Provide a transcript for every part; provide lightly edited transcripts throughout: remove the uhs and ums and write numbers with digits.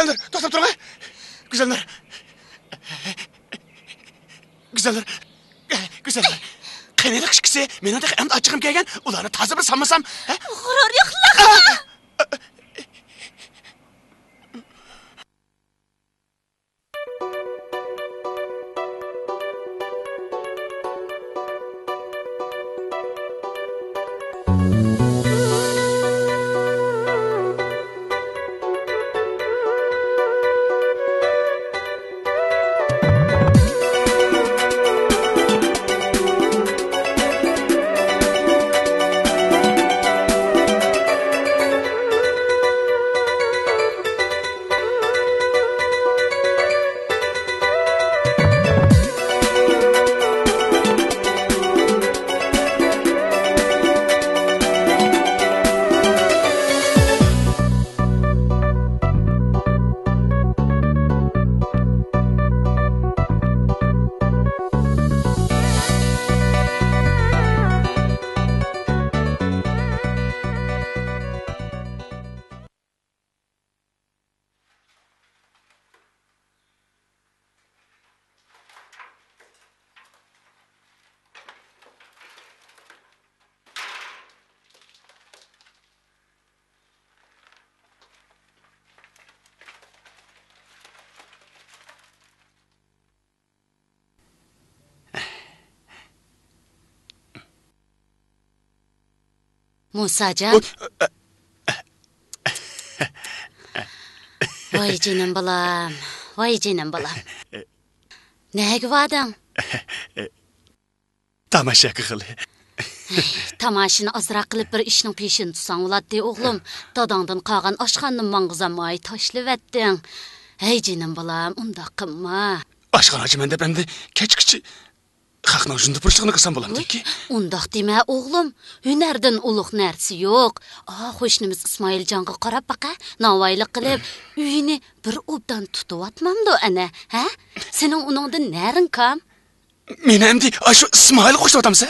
Güzeller, to'xtab turing. Güzeller. Güzeller. Güzeller. Qanday qishkisi, meningdek endi ochiqim kelgan, ularni toza bir sanmasam, ha? G'urur yo'qlar. Musacan. Vay canım balam. Vay canım balam. Nega vading? Tamasha qil. Tamashini azroq qilib bir ishning peshini tutsang bo'ladi, o'g'lim. Dadangdan qolgan oshxonni mang'izamay tashlavatding. Hey canım balam, unda qilma. Oshxonachiman deb endi kechkichi xalqning shunda purishligini qilsam bo'lamdiki. Undaq dema, o'g'lim. Hunardan ulug' narsa yo'q. Qo'shnimiz Ismoiljonga qarab baqa, navoiylik qilib, uyini bir obdan tutib-atmamdi ana, ha? Sening uningdan naring kam? Meni endi shu Ismoil qo'shib otamsa?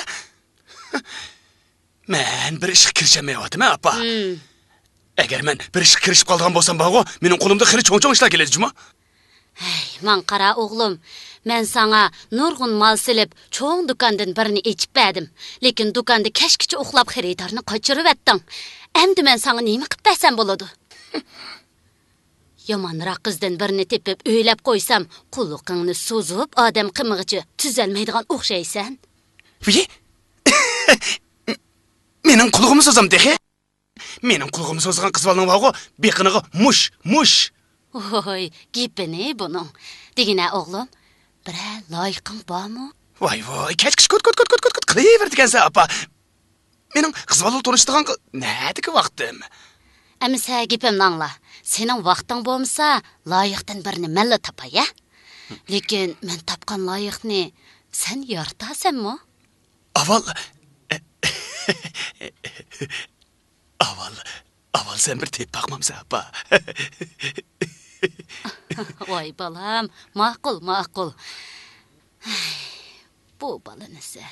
Men bir ishga kirishmayapman, apa. Agar men bir ishga kirishib qolgan bo'lsam, bo'g'o, mening qo'limda xili cho'ng-cho'ng ishlar keladi, juma. Hey, men qara o'g'lim. Men sana nurg'un mal silib, cho'ng do'kondan birini echib berdim. Lekin do'konda kashkicha uxlab xaridorni qochirib etding. Endi men sana nima qilib bersam bo'ladi? Yomonroq qizdan birini tepib o'ylab qo'ysam, qulluqingni so'zib, odam qimig'ichi tuzalmaydigan o'xshaysan. Voy. Mening qulluqimni so'zam dexe. Mening qulluqimni so'zgan qiz bolning bo'g'o, beqiniga mush. Oy, gipini buning. Degina o'g'lim, bira loyiqing bormi? Voy, kechkish kut qilaverdigansan, apa. Mening qiz bola tanishtirgan nədiki vaqtim? Əmsə gipimni angla. Sening vaqting bo'lmasa, loyiqdan birini malla topay, ya? Lekin men topgan loyiqni sen yortasanmi? Aval sen bir tep bakmamsa, apa. Voy balam, ma'qul. Bu balanisi.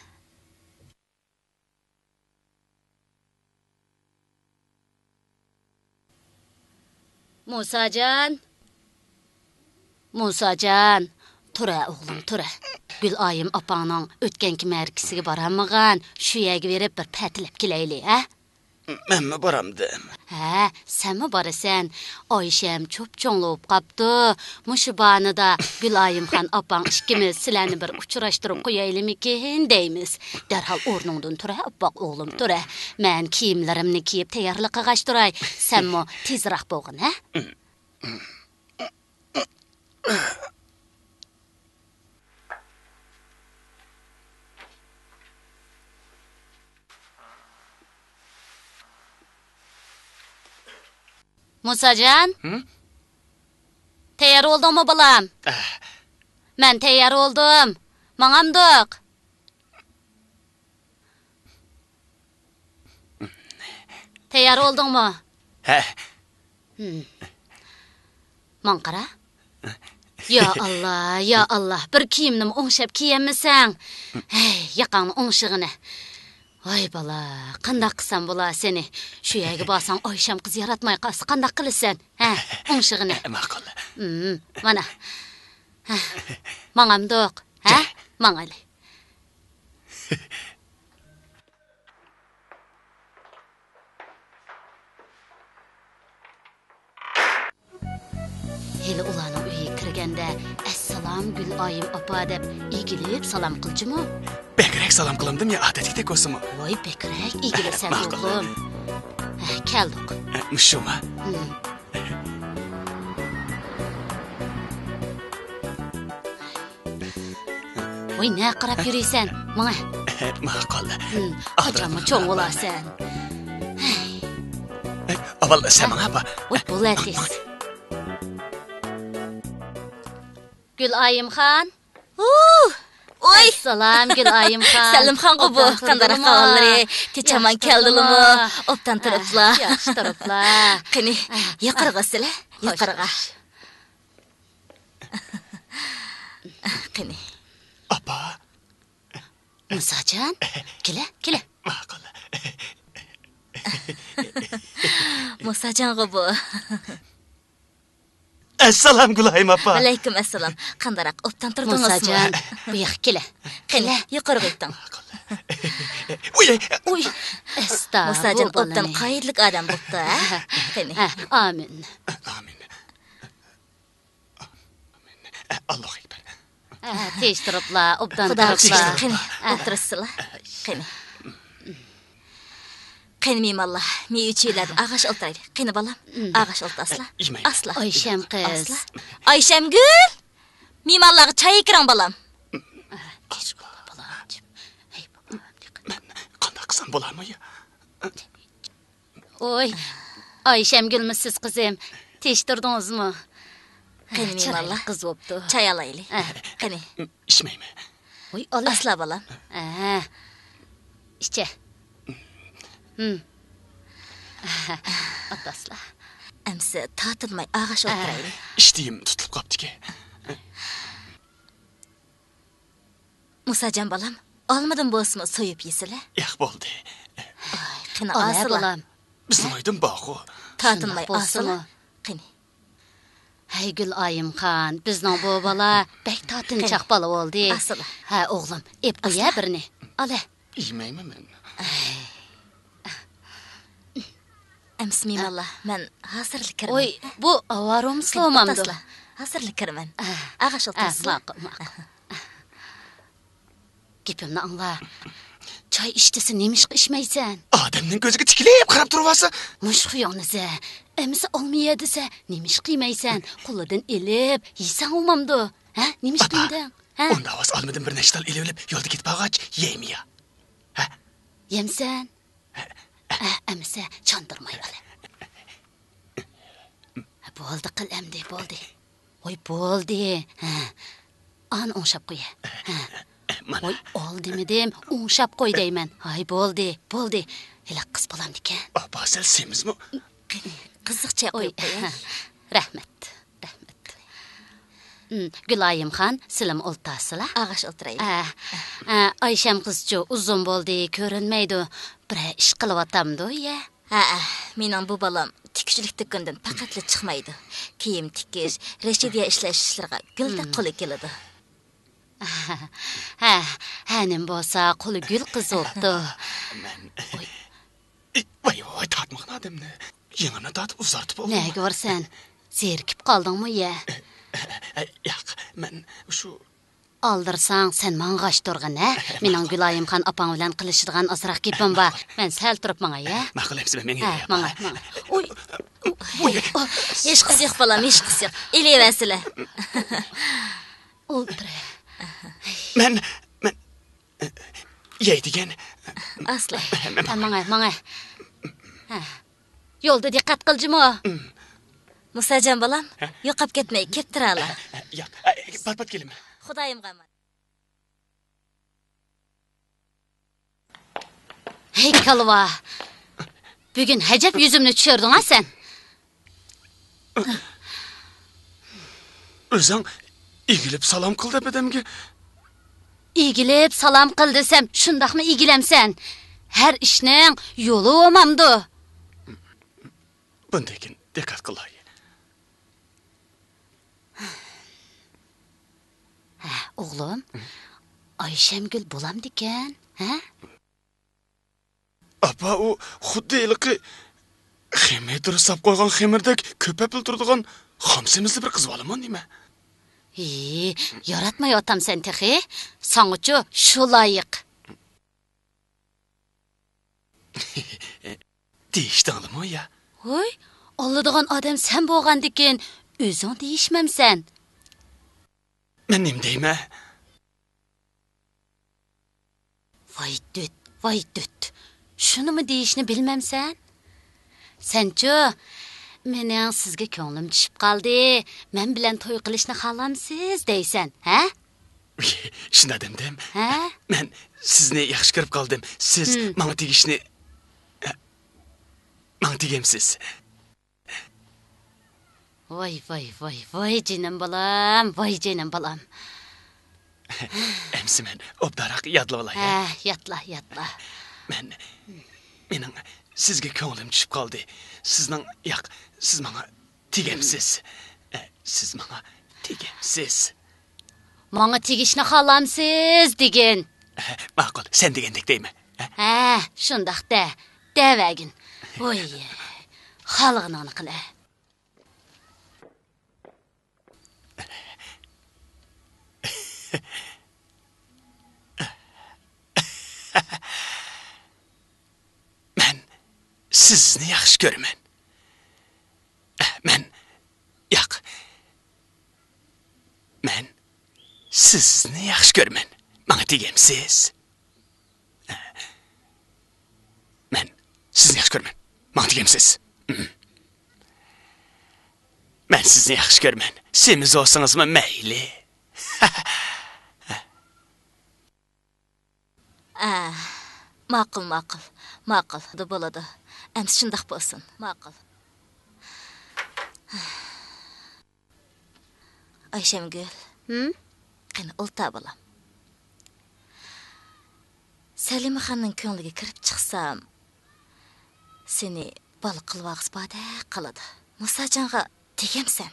Musacan, tura o'g'lim, tura. Gülayim apangning o'tganki markasiga borammagan, shu yerga berib bir patilab kelaylik, ha? Menmi boramdim? Ha, senmi borasan? Oysham cho'p-cho'nglab qapti. Mushu banida Gülayimxon apang ikkimiz sizlarni bir uchrashtirib qo'yaylikmikin deymiz. Darhol o'rningdan tura, oppoq o'g'lim, tura. Men kiyimlarimni kiyib tayyorlik qilg'ach turay. Senmi tezroq bo'lgin, ha? Musacan? Tayyor oldingmi balam? Men tayyor oldim. Mang'amdiq. Tayyor oldingmi? Ha. Man qara. Ya Allah, bir kiyimni o'ngshab kiyamsan. Hey, yaqangni o'ngshig'ini. Ay bala, qandaq qilsam bo'la seni? Shu yerga borsang Oysham qiz yaratmay qolsa qandaq qilasan? Ha, o'ngshig'ini. Ma'qul. Mana. Mang'amdoq, ha? Mang'ali. Heli ulanın uyiga kirganda "Assalom Guloyim opa" deb egilib salom qilchimi? Bekrek salam qılamdım ya adetdek o'simi. Voy bekrek, egilasan o'g'lim. Keldik. Mushuma. Voy ne qarab yuraysan? Mana. Ma'qul. Qachonmi cho'ng bo'lasan? Avval sen apa? Voy bo'latis. Guloyimxon. Oy, Assalom Guloyimxon. Salimxon qo'bu, qanday ahvollari? Kechaman keldingmi? Obdan turiblar. Yaxshi turiblar. Qani, yuqoriga sizlar, yuqoriga. Qani. Apa. Musajon, kela. Ma'qul. Musajon qo'bu. Assalom Guloyim apa. Alaykum assalom. Qandaroq obdan turdingizmi? Musajon, bu yoqqa kela. Qani, yuqoriga o'tding. Uy. Uy, astag'firullah. Musajon obdan qoyillik odam bo'pti, ha? Qani. Amin. Amin. Allohu akbar. Tez turiblar, obdan Xudo turiblar. xo'sh, qani, o'tirsizlar. Qani. Qani memallah, me uchiylar ag'ash o'tiraydi. Qani balam, ag'ash o'tasizlar. Asla. Oysham qiz. Asla. Oyshamgul. Memallarga choy kiring balam. Kech bo'ldi bolam. Hey bolam. Men qanday qilsam bo'larmi? Oy, Oyshamgulmisiz qizim? Tez turdingizmi? Qani memallah, qiz bo'pti. choy olaylik. Qani. İçmeymi? Oy, ola. Asla balam. İçe. Atasla. Amsi tatilmay ag'ash o'tiraylik. İçtiğim tutulup kaptı ki. Musajon balam, olmadim bo'lsimi so'yib yeysizlar? Yak oldu. Qani Ola asla. bolam. Bizim aydın bağı. Tatilmay Shundoq bo'lsinmi? asla. Qani. Hey Guloyimxon, bizning bu bola bek totinchoq bola bo'ldi. Asla. Ha, o'g'lim, ep qo'ya birini. Ola. İyimeymi men? Amsi memallah, men hozirlik kiraman. Oy, bu avarum slomamdi. Asla. Hozirlik kiraman. Ag'ash o'tasizlar. Ma'qul. Gepimni angla. Choy ichtisi nemishqa içmeysen? Ademnin gözüge tikileyip qarab turuvası. Mush xuyonisi. Emisi olmayadisa, nemish qiymaysan? Qo'lidan elib, yeysan olmamdi. Ha, nemish qilding? Ha? Onda avaz almadım bir neştal elevlep yolda git bağaç yeymi ya. Yemsan? Emisi çandırmay ala. Bo'ldi qil endi, bo'ldi. Oy, bo'ldi. An o'ngshab qo'ya. Oy, oldimidim, o'ngshab qo'y deyman. Ay, bo'ldi. Hela qiz bolamdikan. Apa sel semizmi? Qiziq choy Oy, qo'yib qo'yay. rahmat. Guloyimxon, silim o'ltasizlar? Ag'ash o'tiraylik. Oysham qizcha uzun bo'ldi, ko'rinmaydi. Bir ish qilyaptamdi, ya. Ha, mening bu balam tikishlik do'kondan faqatla chiqmaydi. Kiyim tikish, rashidiya ishlash ishlariga gulda qo'li keladi. Hanim bo'lsa qo'li gul qizibdi. Vay tatmaqın ademni. Yengimni tatib uzartib oldim. Ne görsen? Zerkip qaldingmi, ya? Yo'q, men shu Aldırsang sen mang'ash turg'in, ha? Mening Guloyimxon opang bilan qilishadigan ozroq gapim bor. Men sal turib manga, ya? ma'qul emsi men Manga. Oy. Hech qiz yo'q balam, hech qiz yo'q. Eleyversizlar. O'ldir. Men yeydigan. Asla. Manga. Yo'lda diqqat qilchimi? Musajon balam, yo'qab ketmay, kettirala. Yo'q, pat kelim. Xudoyim qamar. Hey kalva. Bugün hacep yüzümni tushırding ha sen. O'zing egilib salom qil deb edimki. Egilib salam qil desam, shundaqmi egilamsan? Her işning yolu olmamdı. Bundakin dikkat qilay. Oğlum, Ayşemgül bulam diken, ha? Apa o xuddi ilqi xemirdir sap qo'ygan xemirdek ko'papil turadigan xamsimizli bir qiz olaman nima? Yaratmay otam sen texi. Sanıçı şu layık. Deyishdingmi ya? Oy, alladığan adam sen boğan diken, özün deyişmem sen. Men nim deyme? Vay düt. Şunu mu deyişini bilmem sen? Senço, mening sizga ko'nglim tushib qoldi. Men bilan to'y qilishni xohlamsiz deysan, ha? Shunda demdim. Ha? Men sizni yaxshi ko'rib qoldim. Siz menga tegishni menga tegamsiz. Voy jinim balam. Emsi men obdaroq yodlab olay. Yatla. Mening sizga ko'nglim tushib qoldi. Siz menga tegamsiz. Siz menga tegamsiz. Menga tegishni xohlamsiz degin. Ma'qul, sen degandek deymi? Shundaq devagin. Voy, xalqini qila. Men sizni yaxshi ko'raman. Men sizni yaxshi ko'raman. Menga tegamsiz. Men sizni yaxshi ko'raman. Menga tegamsiz. Men sizni yaxshi ko'raman. Semiz olsangizmi mayli. Ma'qul. Da bo'ladi. Ems shundaq bo'lsin. Ma'qul. Ayşemgül. Qani o'lta bolam. Salimaxonning ko'ngliga kirib chiqsam, seni bal qilvaqs bada qiladi. Musajonga tegamsan.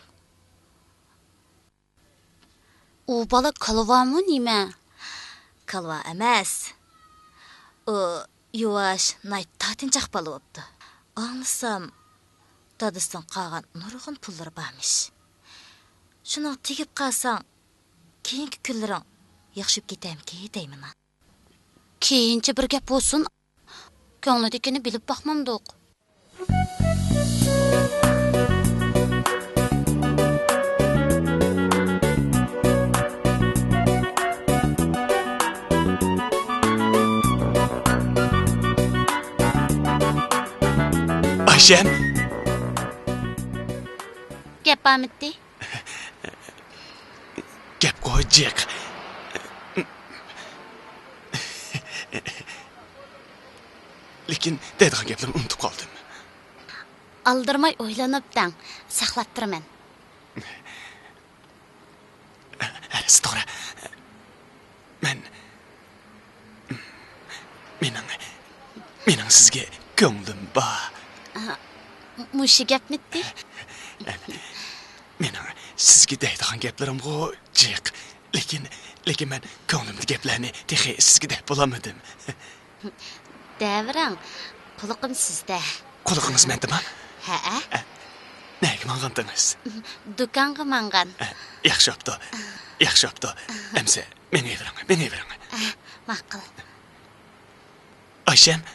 U bola qalvami nima? Qalva emas. O yuvaş, nayt tatinjaq bo'libdi. Anlasam, dadısdan qolgan nurg'un pullar barmish. Shuni tegib qalsang, keyingi kunlaring yaxshib ketamki deyman. Keyinchi bir gap bo'lsin. Ko'nglidagini bilib baxmamdiq. Ayşem. Gap bormidi? Gap qo'yjik. Lekin deydigan gaplarni unutib qoldim. Aldırmay o'ylanibdan, saqlab turaman. Arası to'g'ri. Mening sizga ko'nglim bor. Mushi gapmidi? Mening sizga deydigan gaplarim qo'yjik. Lekin men ko'nglimdagi gaplarni texi sizga deb bo'lamadim. Davran, quliqim sizda. Quliqingiz mendami? Ha? Nega mangandingiz? Do'konga mangan. Yaxshi bo'pti. Emsa, meni bering. Ma'qul. Ayşem,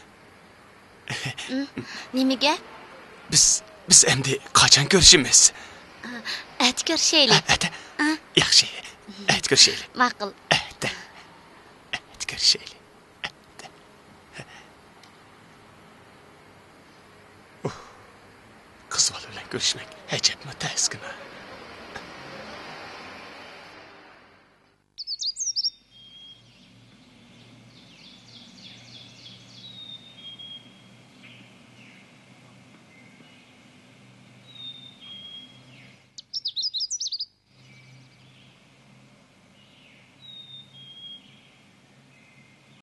Nimaga? biz endi qachon ko'rishimiz? At ko'rishaylik. Yaxshi. At ko'rishaylik. Ma'qul. At ko'rishaylik. Qiz bola bilan ko'rishmak ajabmi taskin.